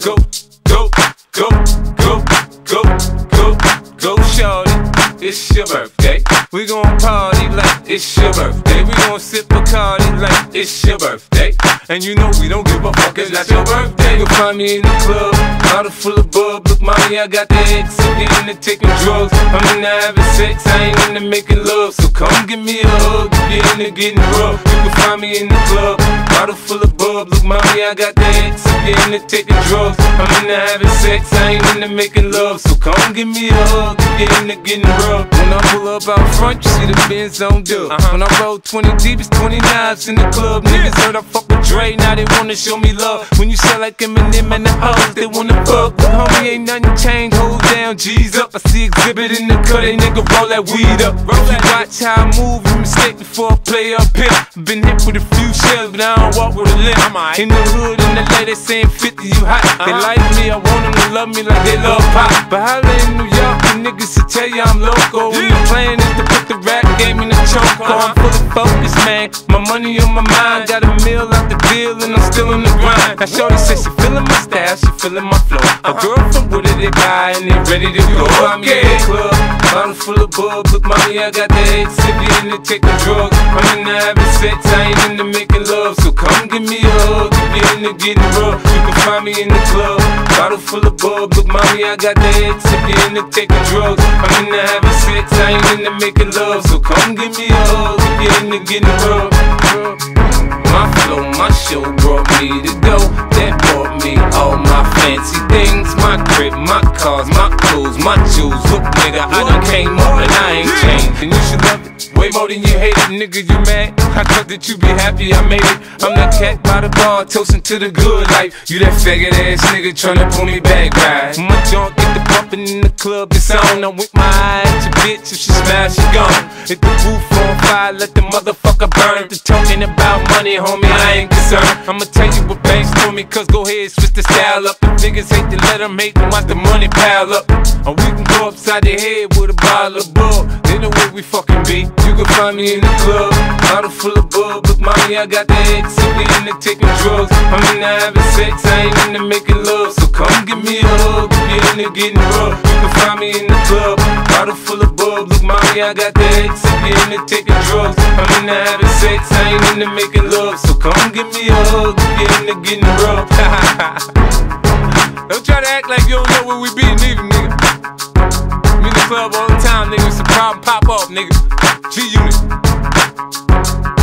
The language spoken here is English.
Go, go, go, go, go, go, go, shorty. It's your birthday. We gon' party like it's your birthday. We gon' sip Bacardi like it's your birthday. And you know we don't give a fuck, it's not your birthday. You'll find me in the club, bottle full of bub. Look, mommy, I got the X, I'm into taking drugs. I'm into having sex, I ain't into making love. So come give me a hug, if you're into getting rough. You can find me in the club, bottle full of bub. Look, mommy, I got the X, I'm into taking drugs. I'm into having sex, I ain't into making love. So come give me a hug, if you're into getting rough. When I pull up out front, you see the Benz on dub. When I roll 20 deep, it's 20 knives in the club. Niggas heard I fuck with Dre, now they wanna show me love. When you sell like Eminem and the hoes, they wanna fuck. But homie, ain't nothing changed, hold down, G's up. I see exhibit in the cut, they nigga roll that weed up. If you watch how I move, you mistake before I play up here. Been hit with a few shells, but I don't walk with a limp. In the hood, in the LA, they saying 50, you hot. They like me, I want them to love me like they love pop. But holla in New York, the niggas will tell you I'm loco. When the plan is to put the rap game in the choke. I'm full of focus, man. My money on my mind. Got a meal out the deal and I'm still in the grind. Now shorty says she feeling my style, she feeling my flow. A girl from Wooded, they buy and they ready to go. I'm in the club, bottle full of bub. Look, mommy, I got the X, if you into taking drugs. I'm into having sex, I ain't into making love. So come give me a hug, if you into getting rough. You can find me in the club, bottle full of bub. Look, mommy, I got the X, if you into taking drugs. I'm into having sex, I ain't into making love. So come give me a hug, if you into getting rough. My flow, my show brought me to go. That brought me all my fancy things. My crib, my cars, my clothes, my jewels. Look, nigga, I done came up and I ain't changed. And you should love it way more than you hate it, nigga, you mad? I thought that you be happy I made it. I'm that cat by the bar, toasting to the good life. You that faggot ass nigga tryna pull me back, right? My junk get the bumpin' in the club, it's on. I'm with my eye at your bitch, if she smash, she gone. Hit the roof on fire, let the motherfucker burn. The talking about money, homie, I ain't concerned. I'ma tell you what banks told me, cause go ahead, switch the style up. If niggas hate to let them hate them, watch the money pile up. Or we can go upside the head with a bottle of bug. They know where we fucking be. You can find me in the club, bottle full of bub. Look, mommy, I got the X, if you into taking drugs. I'm into having sex, I ain't into making love. So come give me a hug, if you into getting rough. You can find me in the club, bottle full of bub. Look, mommy, I got the X, if you into taking drugs. I'm into having sex, I ain't into making love. So come give me a hug, if you into getting rough. Don't try to act like you don't know where we be, neither, nigga. I'm in the club all the time, nigga. It's a problem, pop off, nigga. G-Unit.